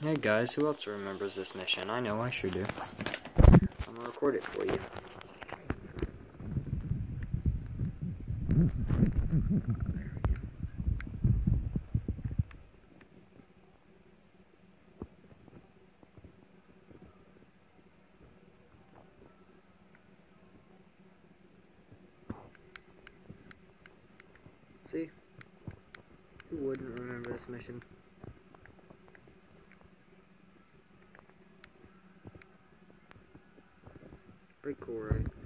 Hey guys, who else remembers this mission? I know, I sure do. I'm gonna record it for you. See? Who wouldn't remember this mission? Pretty cool, right?